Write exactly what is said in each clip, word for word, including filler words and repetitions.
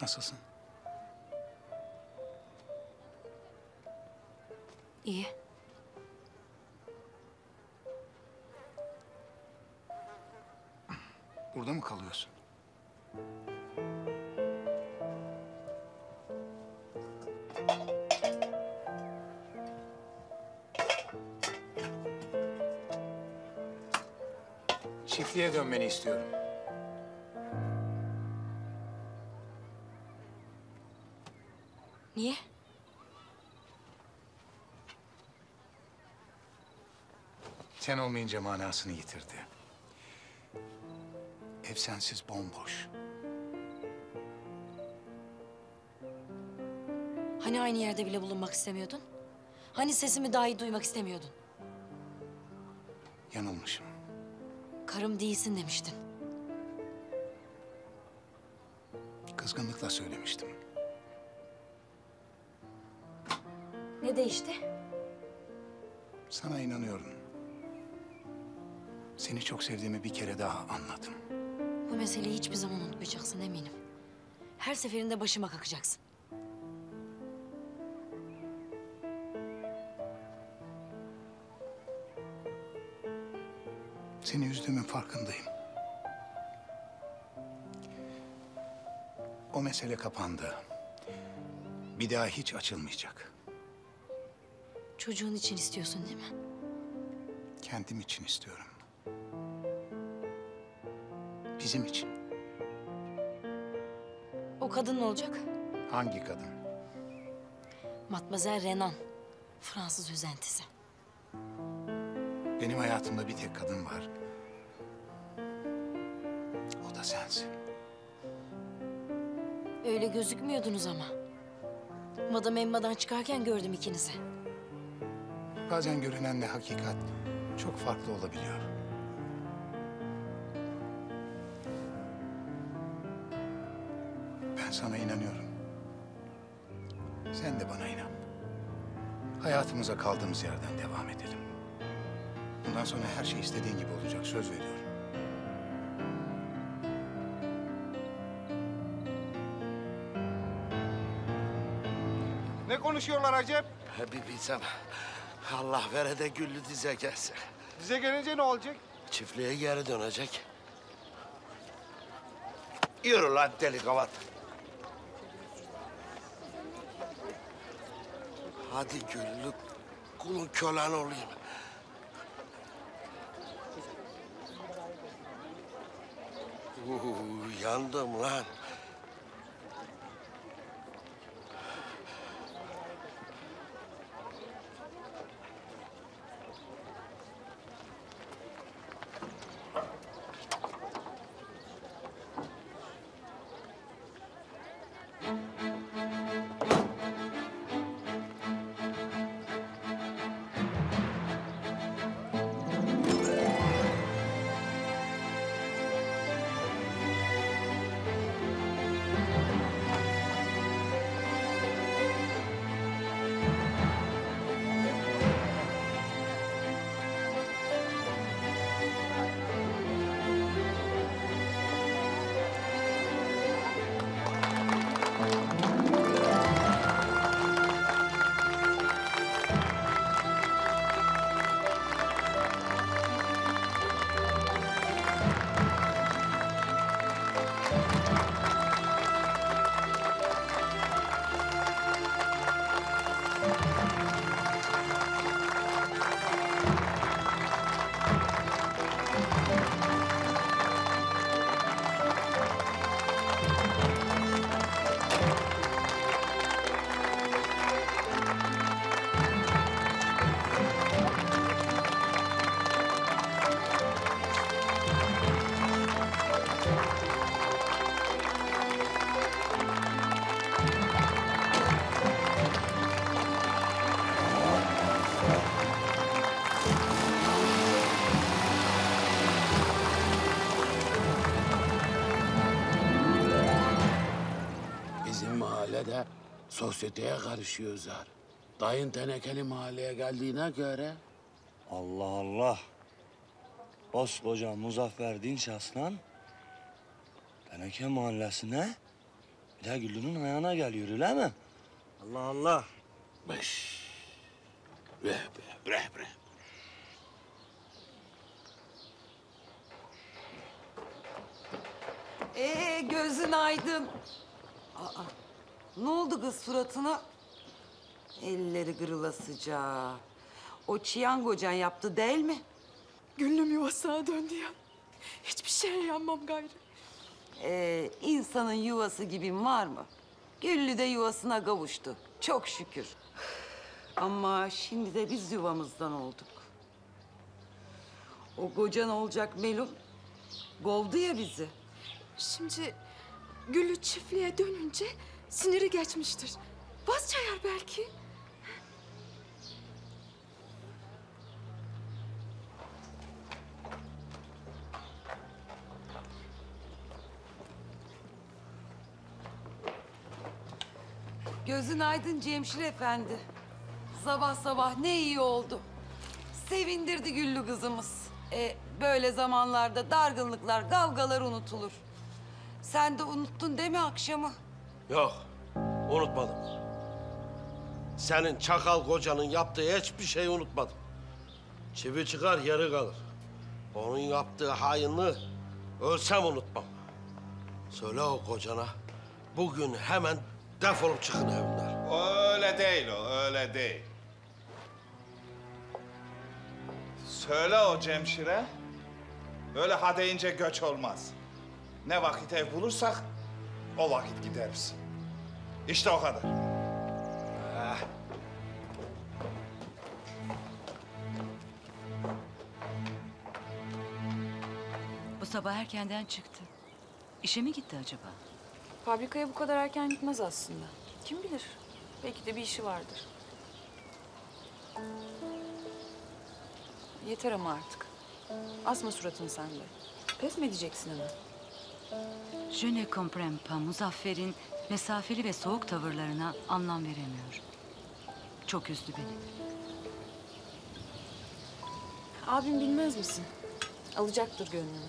Nasılsın? İyi. Burada mı kalıyorsun? Çiftliğe dönmeni istiyorum. Niye? Sen olmayınca manasını yitirdi. Ev sensiz bomboş. Hani aynı yerde bile bulunmak istemiyordun? Hani sesimi dahi duymak istemiyordun? Yanılmışım. Karım değilsin demiştin. Kızgınlıkla söylemiştim. Ne değişti? Sana inanıyorum. Seni çok sevdiğimi bir kere daha anladım. Bu meseleyi hiçbir zaman unutmayacaksın eminim. Her seferinde başıma kakacaksın. Seni üzdüğümün farkındayım. O mesele kapandı. Bir daha hiç açılmayacak. Çocuğun için istiyorsun değil mi? Kendim için istiyorum. Bizim için. O kadın ne olacak? Hangi kadın? Matmazel Renan. Fransız özentisi. Benim hayatımda bir tek kadın var. O da sensin. Öyle gözükmüyordunuz ama. Madam Emma'dan çıkarken gördüm ikinizi. Bazen görünenle hakikat çok farklı olabiliyor. Ben sana inanıyorum. Sen de bana inan. Hayatımıza kaldığımız yerden devam edelim. Bundan sonra her şey istediğin gibi olacak, söz veriyorum. Ne konuşuyorlar Acep? Bir bilsem. Allah vere de güllü dize gelse. Bize gelince ne olacak? Çiftliğe geri dönecek. Yürü lan deli kavat. Hadi güllü kulun kölen olayım. Uuu, yandım lan. De sosyeteye karışıyoruz zar. Dayın tenekeli mahalleye geldiğine göre... Allah Allah. Koskoca Muzaffer Dinç Aslan Teneke Mahallesi'ne Bir de Güllü'nün ayağına geliyor öyle mi? Allah Allah. Beş. Bre bre bre bre. Ee, gözün aydın. Aa, ne oldu kız suratına? Elleri kırılasıca. O çiyangocan yaptı değil mi? Gönlüm yuvasına döndü ya. Hiçbir şeye yanmam gayrı. Ee, insanın yuvası gibi var mı? Güllü de yuvasına kavuştu. Çok şükür. Ama şimdi de biz yuvamızdan olduk. O kocan olacak Melun kovdu ya bizi. Şimdi Güllü çiftliğe dönünce siniri geçmiştir. Vazçayar belki. Gözün aydın Cemşir Efendi. Sabah sabah ne iyi oldu. Sevindirdi Güllü kızımız. E, böyle zamanlarda dargınlıklar, kavgalar unutulur. Sen de unuttun değil mi akşamı? Yok, unutmadım. Senin çakal kocanın yaptığı hiçbir şeyi unutmadım. Çivi çıkar, yeri kalır. Onun yaptığı hainliği ölsem unutmam. Söyle o kocana, bugün hemen defolup çıkın evimden. O öyle değil o, öyle değil. Söyle o Cemşir'e, böyle ha deyince göç olmaz. Ne vakit ev bulursak, o vakit gideriz. İşte o kadar. Eh. Bu sabah erkenden çıktı. İşe mi gitti acaba? Fabrikaya bu kadar erken gitmez aslında. Kim bilir? Belki de bir işi vardır. Yeter ama artık. Asma suratını sen de. Pes mi edeceksin hemen? Je ne comprends pas Muzaffer'in mesafeli ve soğuk tavırlarına anlam veremiyorum. Çok üzdü beni. Abim bilmez misin? Alacaktır gönlünü.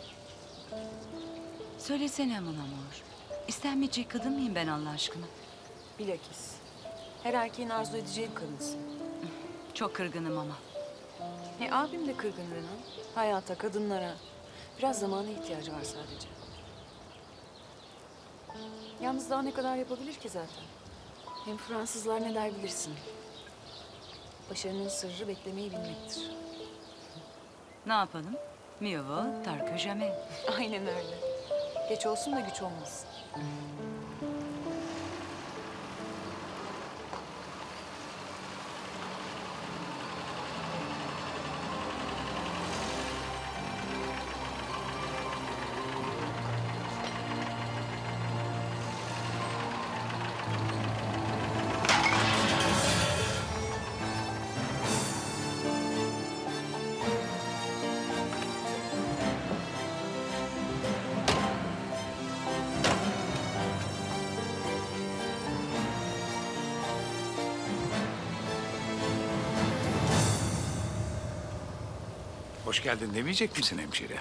Söylesene mon amour. İstenmeyecek kadın mıyım ben Allah aşkına? Bilakis. Her erkeğin arzu edeceği bir kadınsın. Çok kırgınım ama. E abim de kırgın Renan. Hayata, kadınlara. Biraz zamana ihtiyacı var sadece. Yalnız daha ne kadar yapabilir ki zaten? Hem Fransızlar ne der bilirsin. Başarının sırrı beklemeyi bilmektir. Ne yapalım? Mieux vaut tard que jamais. Aynen öyle. Geç olsun da güç olmasın. Hoş geldin demeyecek misin hemşire?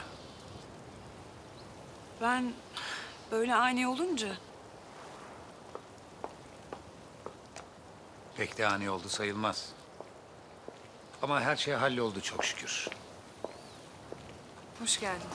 Ben böyle ani olunca Pek de ani oldu sayılmaz. Ama her şey halloldu çok şükür. hoş geldin.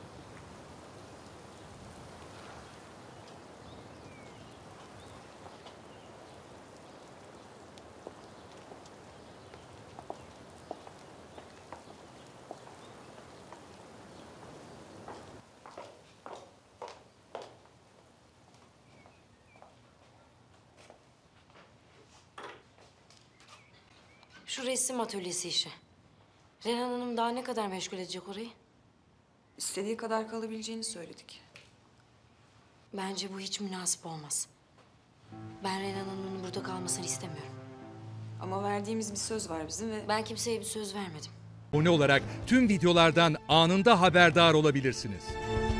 Şu resim atölyesi işi. Renan Hanım daha ne kadar meşgul edecek orayı? İstediği kadar kalabileceğini söyledik. Bence bu hiç münasip olmaz. Ben Renan Hanım'ın burada kalmasını istemiyorum. Ama verdiğimiz bir söz var bizim ve... Ben kimseye bir söz vermedim. Abone olarak tüm videolardan anında haberdar olabilirsiniz.